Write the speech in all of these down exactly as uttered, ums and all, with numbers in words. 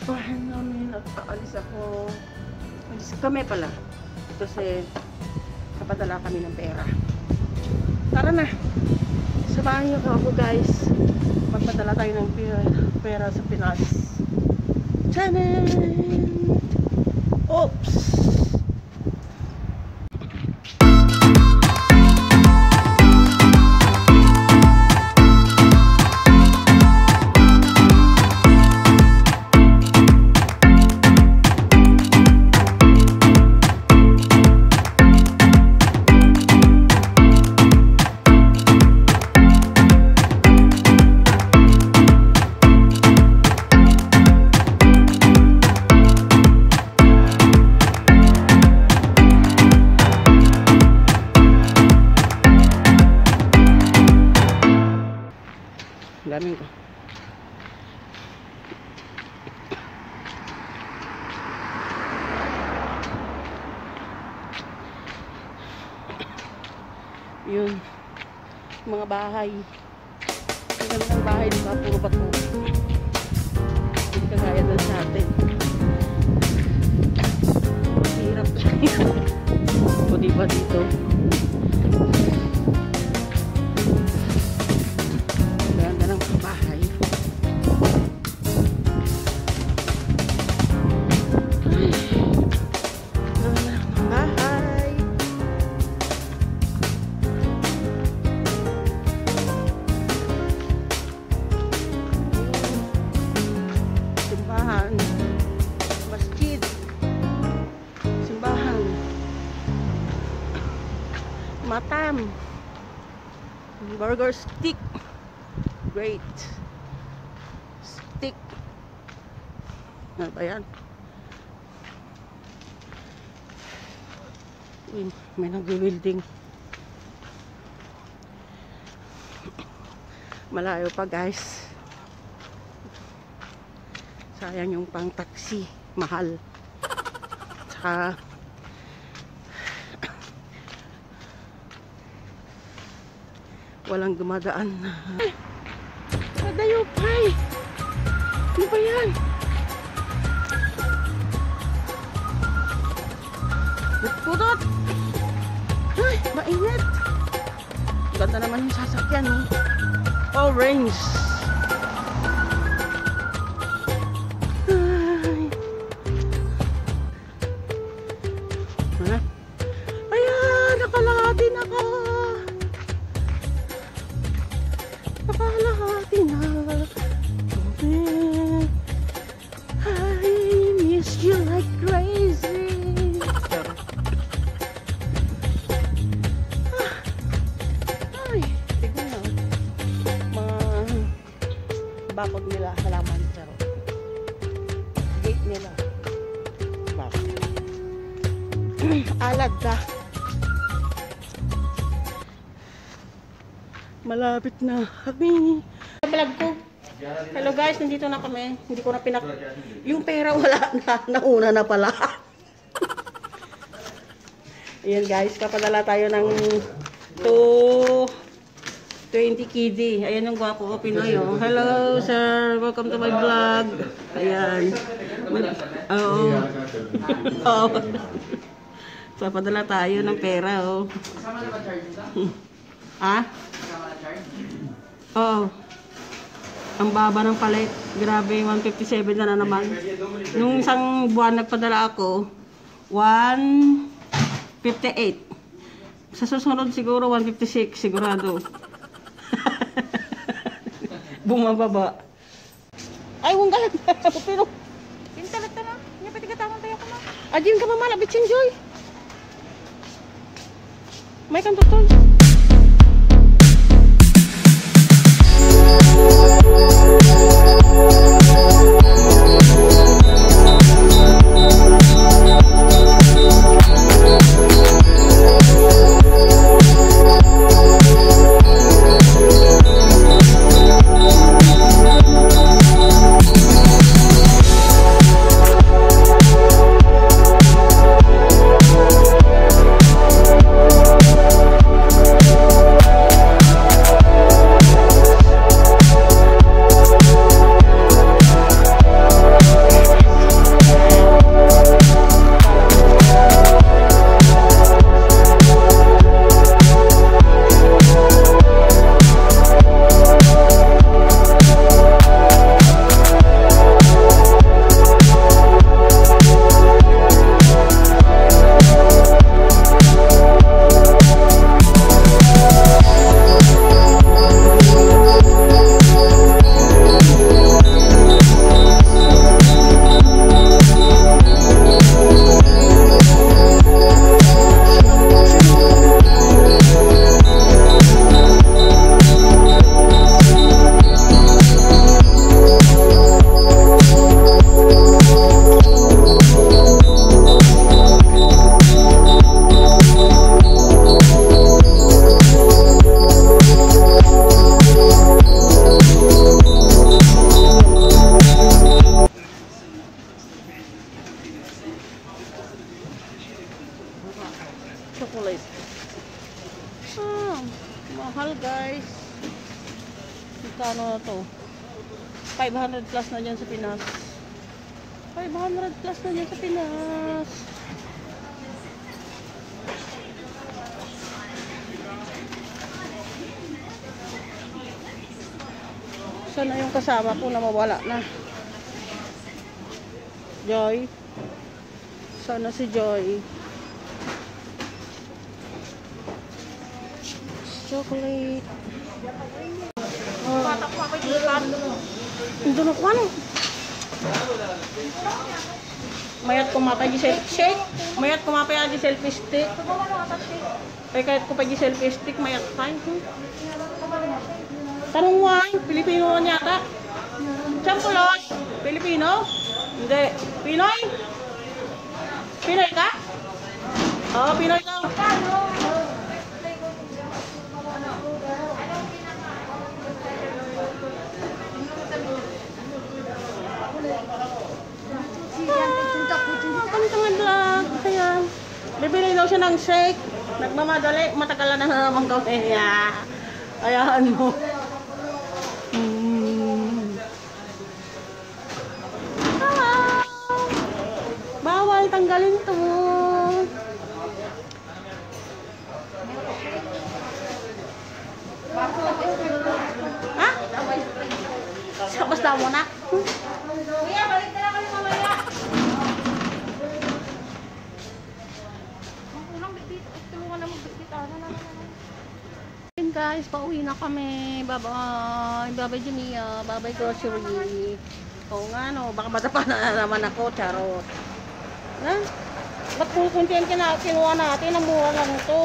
bahay namin at paalis ako. Alis kami pala. Kasi kapadala kami ng pera. Tara na. Samahan niyo ako guys. Magpadala tayo ng pera, pera sa Pinas. Tanan! Oops! Daming ko. Yun. Mga bahay. Ang ganda ng bahay, diba? Puro bato. Hindi kagaya doon sa atin. Hirap lang. O diba dito? Matam burger stick, great stick. Ano ba yan? Uy, may nag-building. Malayo pa guys, sayang yung pang taxi, mahal. Tsaka walang dumadaan. Nadayo pa eh. Ano ba yan? Nagpudot. Ay, mainit. Ganda naman yung sasakyan eh. Orange. Ay. Ha? Ayan, nakalahati na ako. Nakalahati na. I miss you like crazy. Ay, tignan na. Mga bakod nila, halaman. Pero gate nila. Bakod. Alad ka. Malapit na kami. Vlog ko. Hello guys, nandito na kami. Hindi ko na pinak... Yung pera wala na. Nauna na pala. Ayan guys, kapadala tayo ng two twenty K D. Ayan yung gwapo ko, Pinoy. Oh. Hello sir, welcome to my vlog. Ayan. Oo. Oo. Kapadala tayo ng pera. Oh. Kasama na ba charge ito? Ah? Oo. Ang baba ng palit. Grabe, one fifty-seven na, na naman. Nung isang buwan nagpadala ako, one fifty-eight. Sa susunod siguro one fifty-six, sigurado. Bumababa. Ay, huwag galang. Pero, Pintalat ka na. Hindi pa tigatangan tayo ko na. adyan ka mamala, bitsin joy. May kantutol. Magkano na to? five hundred plus na dyan sa Pinas. five hundred plus na dyan sa Pinas. Sana yung kasama ko na mawala na. Joy. Sana si Joy. Chocolate. Oh. Patak ko ako ikan. Hindi na kuha no. Mayat kumapay di selfie shake. Mayat kumapay di selfie stick. Ay kahit ko pa di selfie stick mayat pa. Hmm. Tanong why? Pilipino niya yata. Champulos. Pilipino? Hindi. Pinoy? Pinoy ka? Oo, Pinoy ka. Kantang vlog. Kaya, bibili daw siya ng shake. Nagmamadali. Matagalan na naman kami niya. Ayan mo. Hmm. Ah, bawal tanggalin to. Ha? Basta mo na. Kuya, balik na lang kami mamaya. Ang unang bitbit. Tulungan na magbitbit. Ano na na Ayun guys, pauwi na kami. Bye-bye. Bye-bye Jania. Bye-bye grocery. Oo nga no, baka matapa na naman ako. Charot. Na? Ba't kung kuntiyan kina kinuha natin, ang mura lang ito.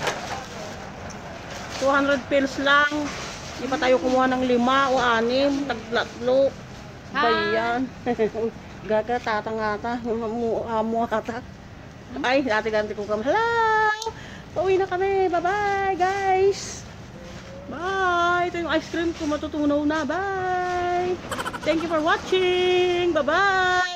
two hundred pills lang. Di pa tayo kumuha ng lima o anim. Taglatlo. Bayan. Gaga, tatangata. Muata. Ay, dati-ganti ko kami. Hello! Pauwi na kami. Bye-bye, guys. Bye. Ito yung ice cream ko matutunaw na. Bye. Thank you for watching. Bye-bye.